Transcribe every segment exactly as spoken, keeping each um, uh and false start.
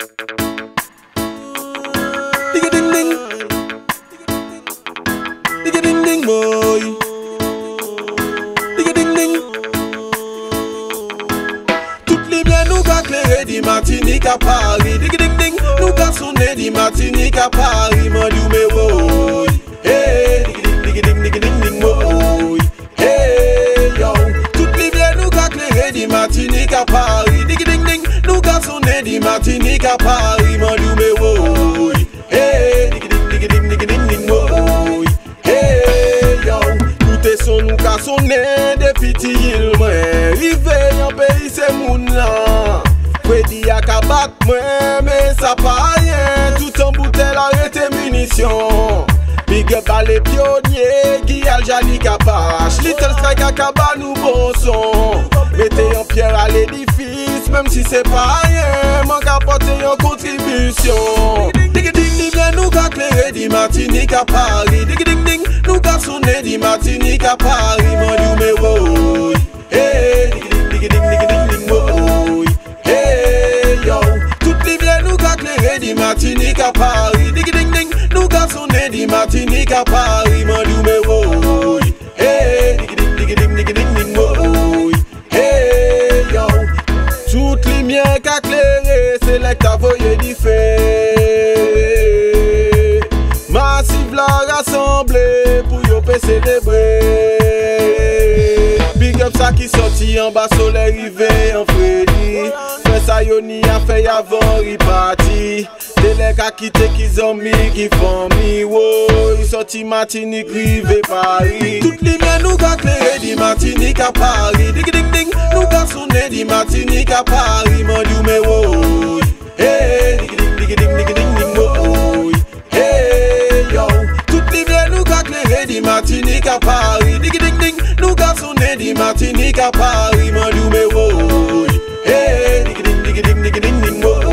Digga ding ding. Digga ding ding boy. Digga ding ding. Toutes les biens nous qu'a clairé di Martinique à Paris. Digga ding ding. Nous qu'a sonné di Martinique à Paris. Mon dieu mais boy. Hey, digga ding digga ding ding boy. Hey yo. Toutes les biens nous qu'a clairé di Martinique à Paris. Digga ding ding. Nous qu'a sonné di Martinique à Paris. Mon dieu mais boy. Hey, digga ding digga ding ding boy. Hey yo. Écoutez son nous qu'a sonné depuis t'il moi. Rivé en pays c'est moun là. Freddy a qu'à battre moi mais ça pas rien. Tout en bouteille arrêté munitions. Big up à les pionniers qui a le jali capache. Little Strike à Kaba nous bon son. Mettez en pierre à l'édifice même si c'est pas rien. Manque à porter en contribution. Digga ding ding bien nous qu'a clairé di Martinique à Paris. Digga ding ding nous qu'a sonné di Martinique à Paris. Mon dieu mais boy. Hey digga ding digga ding ding boy. Hey yo. Toutes les biens nous qu'a clairé di Martinique à Paris. Digga ding ding nous qu'a sonné di Martinique à Paris. Mon dieu mais boy. Hey digga ding digga ding digga ding ding boy. Hey yo. Toutes les biens qu'a clairé c'est là que t'as voyé du fait. Massive la rassemblée pour yo pe célébrer. Big up ça qui sorti en bas soleil rivé en Freddy. Fait ça yo ni a fait avant reparti. Délègue à quitter qui zombie qui font mi wo. Il sorti Martinique rivé Paris. Toutes les biens nous qu'a clairé di Martinique à Paris. Digga ding ding nous qu'a sonné di Martinique à Paris. Mon dieu mais wo. Hey digga ding digga ding digga ding ding wo. Hey yo. Toutes les biens nous qu'a clairé di Martinique à Paris. Digga ding ding nous qu'a sonné di Martinique à Paris. Mon dieu mais wo. Hey digga ding digga ding digga ding ding wo.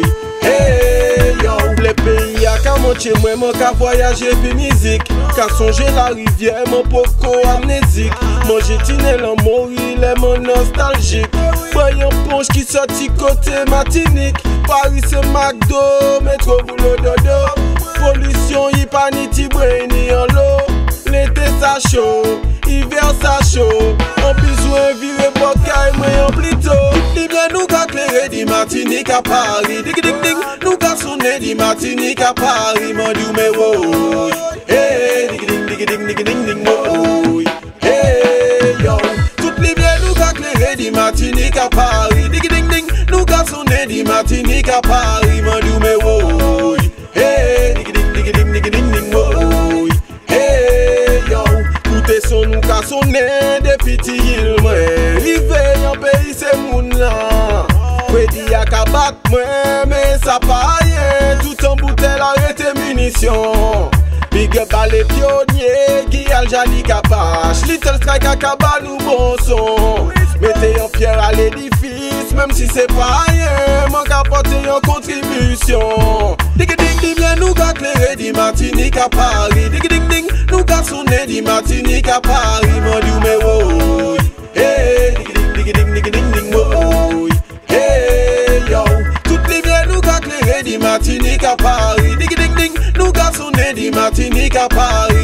Hey yo. Les pays à qu'à monter moi mon qu'à voyager puis musique. Qu'à songer la rivière mon poco amnésique. Manger tiner l'amour il est mon nostalgique. Voyons ponche qui sorti côté Martinique. Paris c'est McDo, métro boulot dodo. Pollution y pas ni ti brain ni en l'eau. L'été ça chaud, hiver ça chaud. On besoin virer bocaille moi en plutôt. Toutes bien nous qu'a clairé di Martinique à Paris. Digga ding ding nous qu'a sonné di Martinique à Paris. Mon dieu mais wo. Hey digga ding digga ding digga ding ding wo. Hey yo. Toutes les bien nous qu'a clairé di Martinique à Paris. Digga ding ding nous qu'a sonné di Martinique à Paris. Mon dieu mais wo. Hey digga ding digga ding digga ding ding wo. Hey yo. Écoutez son nous qu'a sonné depuis t'il moi. Rivé en pays c'est moun là. Freddy a qu'à battre moi mais ça pas rien. Tout en bouteille arrêté munitions. Big up à les pionniers qui a le jali capache. Little Strike à Kaba nous bon son. Mettez en pierre à l'édifice même si c'est pas rien. Manque à porter en contribution. Digga ding ding bien nous qu'a clairé di Martinique à Paris. Digga ding ding nous qu'a sonné di Martinique à Paris. Mon dieu mais wo. Hey digga ding digga ding ding wo. Hey yo. Toutes les biens nous qu'a clairé di Martinique à Paris. Digga ding ding nous qu'a sonné di Martinique à Paris.